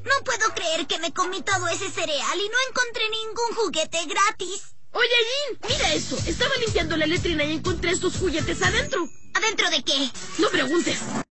No puedo creer que me comí todo ese cereal y no encontré ningún juguete gratis. Oye, Jean, mira esto. Estaba limpiando la letrina y encontré estos juguetes adentro. ¿Adentro de qué? No preguntes.